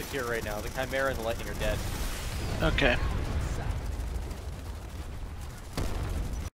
here right now. The Chimera and the Lightning are dead. Okay.